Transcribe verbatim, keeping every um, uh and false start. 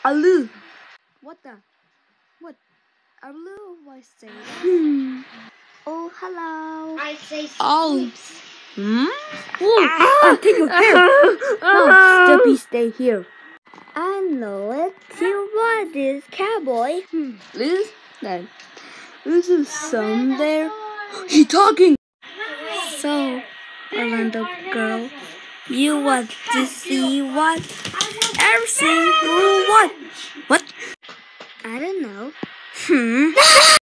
Alu. What the? What? Alu was saying. Hmm. Oh, hello. I say Oh. sleeps. Hmm? Ah, take your hair. No, Steppy, stay here. I know it. You want this cowboy? Hmm. Liz, then. This is some there. He talking. So, Orlando girl, you want to see what? Everything. What? What? I don't know. Hmm.